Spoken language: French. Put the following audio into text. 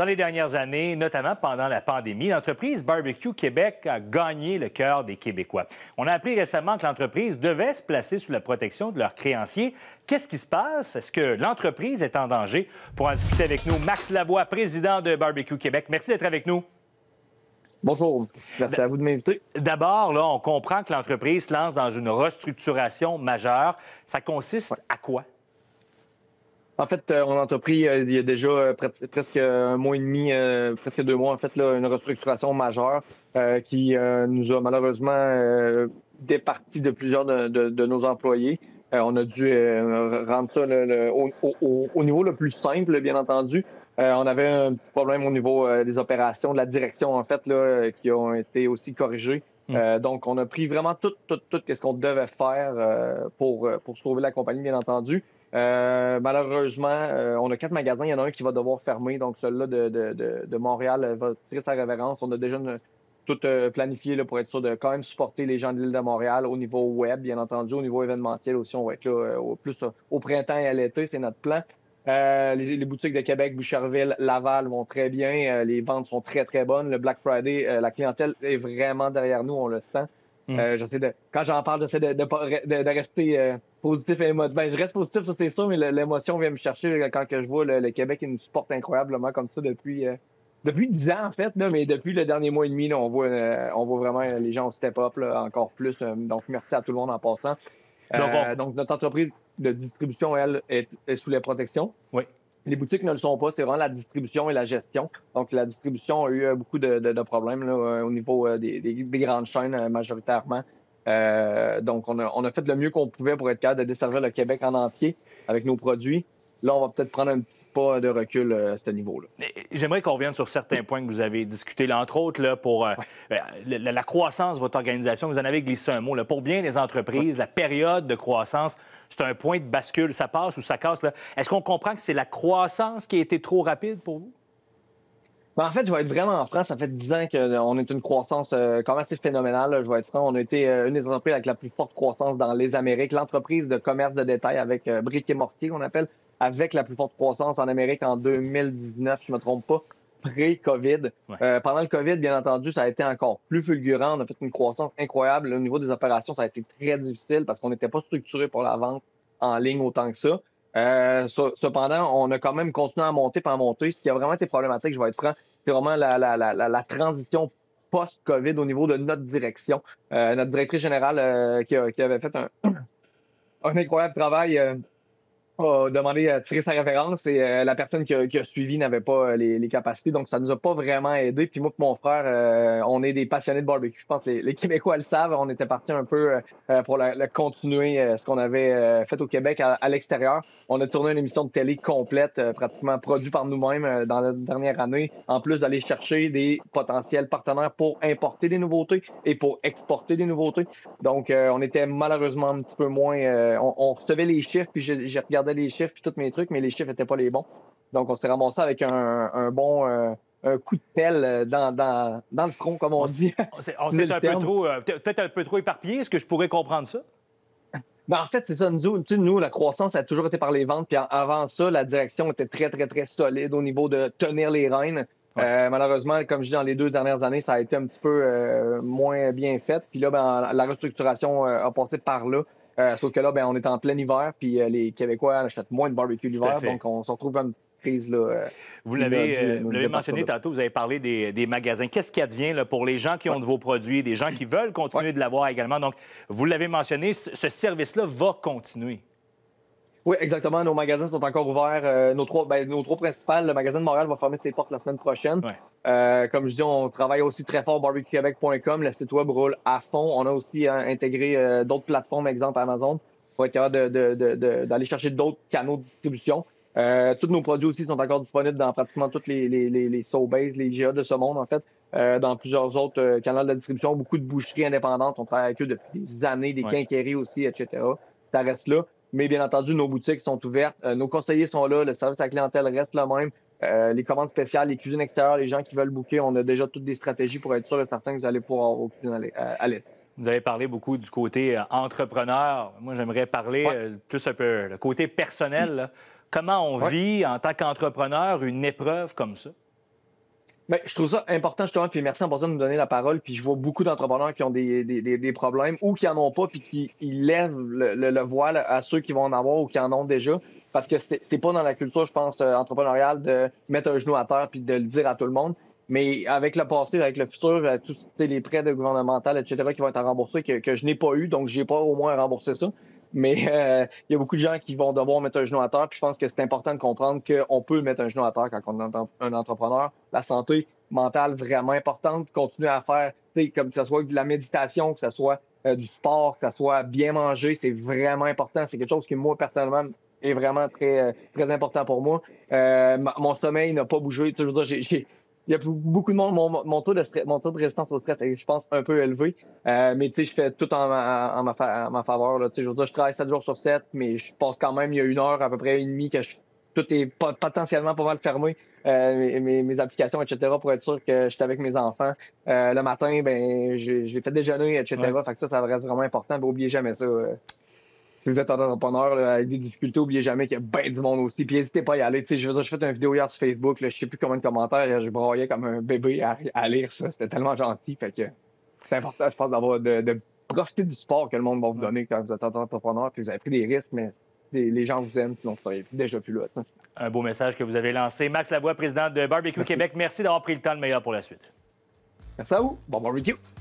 Dans les dernières années, notamment pendant la pandémie, l'entreprise Barbecue Québec a gagné le cœur des Québécois. On a appris récemment que l'entreprise devait se placer sous la protection de leurs créanciers. Qu'est-ce qui se passe? Est-ce que l'entreprise est en danger? Pour en discuter avec nous, Max Lavoie, président de Barbecue Québec. Merci d'être avec nous. Bonjour. Merci à vous de m'inviter. D'abord, là, on comprend que l'entreprise se lance dans une restructuration majeure. Ça consiste à quoi? En fait, on a entrepris il y a déjà presque un mois et demi, presque 2 mois, en fait, là, une restructuration majeure qui nous a malheureusement départi de plusieurs de nos employés. On a dû rendre ça au niveau le plus simple, bien entendu. On avait un petit problème au niveau des opérations, de la direction, en fait, là, qui ont été aussi corrigées. Donc, on a pris vraiment tout ce qu'on devait faire pour sauver la compagnie, bien entendu. Malheureusement, on a 4 magasins. Il y en a un qui va devoir fermer. Donc, celui-là de Montréal va tirer sa révérence. On a déjà tout planifié là, pour être sûr de quand même supporter les gens de l'île de Montréal au niveau web, bien entendu. Au niveau événementiel aussi, on va être là plus au printemps et à l'été. C'est notre plan. Les boutiques de Québec, Boucherville, Laval vont très bien. Les ventes sont très, très bonnes. Le Black Friday, la clientèle est vraiment derrière nous. On le sent. Quand j'en parle, j'essaie de rester positif et émotif. Ben, je reste positif, ça c'est sûr, mais l'émotion vient me chercher quand que je vois le Québec qui nous supporte incroyablement comme ça depuis 10 ans, en fait, là, mais depuis le dernier mois et demi, là, on voit vraiment les gens au step-up là, encore plus. Donc, merci à tout le monde en passant. Donc, notre entreprise de distribution, elle, est sous les protections. Oui. Les boutiques ne le sont pas, c'est vraiment la distribution et la gestion. Donc, la distribution a eu beaucoup de problèmes là, au niveau des grandes chaînes majoritairement. Donc, on a fait le mieux qu'on pouvait pour être capable de desservir le Québec en entier avec nos produits. Là, on va peut-être prendre un petit pas de recul à ce niveau-là. J'aimerais qu'on revienne sur certains points que vous avez discutés, là, entre autres, là, pour la croissance de votre organisation. Vous en avez glissé un mot. Là. Pour bien les entreprises, la période de croissance, c'est un point de bascule. Ça passe ou ça casse. Là. Est-ce qu'on comprend que c'est la croissance qui a été trop rapide pour vous? Ben, en fait, je vais être vraiment franc. Ça fait 10 ans qu'on est une croissance quand même assez phénoménale. Là, je vais être franc. On a été une des entreprises avec la plus forte croissance dans les Amériques. L'entreprise de commerce de détail avec briques et mortier, qu'on appelle, avec la plus forte croissance en Amérique en 2019, je ne me trompe pas, pré-COVID. Ouais. Pendant le COVID, bien entendu, ça a été encore plus fulgurant. On a fait une croissance incroyable. Au niveau des opérations, ça a été très difficile parce qu'on n'était pas structuré pour la vente en ligne autant que ça. Cependant, on a quand même continué à monter par monter. Ce qui a vraiment été problématique, je vais être franc, c'est vraiment la transition post-COVID au niveau de notre direction. Notre directrice générale qui avait fait un incroyable travail a demandé à tirer sa référence et la personne qui a suivi n'avait pas les capacités. Donc, ça nous a pas vraiment aidé. Puis moi et mon frère, on est des passionnés de barbecue. Je pense que les Québécois le savent. On était partis un peu pour continuer ce qu'on avait fait au Québec à l'extérieur. On a tourné une émission de télé complète, pratiquement produite par nous-mêmes dans la dernière année, en plus d'aller chercher des potentiels partenaires pour importer des nouveautés et pour exporter des nouveautés. Donc, on était malheureusement un petit peu moins... on recevait les chiffres, puis j'ai regardé les chiffres puis tous mes trucs, mais les chiffres n'étaient pas les bons. Donc, on s'est ramassé avec un bon un coup de pelle dans le front, comme on dit. On s'est un peu trop, peut-être un peu trop éparpillé. Est-ce que je pourrais comprendre ça? Ben, en fait, c'est ça. Nous, la croissance a toujours été par les ventes. Puis avant ça, la direction était très, très, très solide au niveau de tenir les rênes. Ouais. Malheureusement, comme je dis, dans les 2 dernières années, ça a été un petit peu moins bien fait. Puis là, la restructuration a passé par là. Sauf que là, on est en plein hiver, puis les Québécois achètent moins de barbecue l'hiver, donc on se retrouve dans une petite crise. Là, vous l'avez mentionné tantôt, vous avez parlé des magasins. Qu'est-ce qui advient là, pour les gens qui ont de vos produits, des gens qui veulent continuer de l'avoir également? Donc, vous l'avez mentionné, ce service-là va continuer. Oui, exactement. Nos magasins sont encore ouverts. Nos trois principales, le magasin de Montréal va fermer ses portes la semaine prochaine. Ouais. Comme je dis, on travaille aussi très fort barbecuequebec.com. Le site web roule à fond. On a aussi intégré d'autres plateformes, exemple Amazon, pour être capable d'aller chercher d'autres canaux de distribution. Tous nos produits aussi sont encore disponibles dans pratiquement toutes les Sobeys, les IGA de ce monde, en fait. Dans plusieurs autres canaux de distribution. Beaucoup de boucheries indépendantes. On travaille avec eux depuis des années, des quincailleries aussi, etc. Ça reste là. Mais bien entendu, nos boutiques sont ouvertes. Nos conseillers sont là. Le service à la clientèle reste le même. Les commandes spéciales, les cuisines extérieures, les gens qui veulent booker, on a déjà toutes des stratégies pour être sûr et certain que vous allez pouvoir avoir vos cuisines à l'été. Vous avez parlé beaucoup du côté entrepreneur. Moi, j'aimerais parler plus un peu le côté personnel. Là. Comment on vit en tant qu'entrepreneur une épreuve comme ça? Ben, je trouve ça important, justement, puis merci en passant de nous donner la parole. Puis je vois beaucoup d'entrepreneurs qui ont des problèmes ou qui en ont pas, puis qui ils lèvent le voile à ceux qui vont en avoir ou qui en ont déjà. Parce que c'est pas dans la culture, je pense, entrepreneuriale de mettre un genou à terre puis de le dire à tout le monde. Mais avec le passé, avec le futur, tous les prêts de gouvernemental, etc., qui vont être à rembourser, que je n'ai pas eu, donc j'ai pas au moins à rembourser ça. Mais il y a beaucoup de gens qui vont devoir mettre un genou à terre. Puis je pense que c'est important de comprendre qu'on peut mettre un genou à terre quand on est un entrepreneur. La santé mentale vraiment importante. Continuer à faire, comme que ce soit de la méditation, que ce soit du sport, que ce soit bien manger, c'est vraiment important. C'est quelque chose qui, moi, personnellement, est vraiment très important pour moi. Mon sommeil n'a pas bougé. Je veux dire, il y a beaucoup de monde. Mon taux de résistance au stress est, je pense, un peu élevé. Mais je fais tout en ma faveur. Là. Je veux dire, je travaille 7 jours sur 7, mais je passe quand même, il y a 1 heure, à peu près 1 heure et demie, que tout est potentiellement pas mal fermé. Mes applications, etc., pour être sûr que je suis avec mes enfants. Le matin, ben, je les fais déjeuner, etc. Ouais. Fait que ça reste vraiment important. N'oubliez jamais ça. Si vous êtes un entrepreneur là, avec des difficultés, n'oubliez jamais qu'il y a bien du monde aussi. Puis n'hésitez pas à y aller. Je veux dire, j'ai fait une vidéo hier sur Facebook. Là, je sais plus combien de commentaires. Je broyais comme un bébé à lire ça. C'était tellement gentil. Fait que c'est important, je pense, de profiter du support que le monde va vous donner quand vous êtes entrepreneur. Puis vous avez pris des risques, mais les gens vous aiment, sinon vous seriez déjà plus là. T'sais. Un beau message que vous avez lancé. Max Lavoie, président de Barbecue Québec, merci d'avoir pris le temps. Le meilleur pour la suite. Merci à vous. Bon barbecue.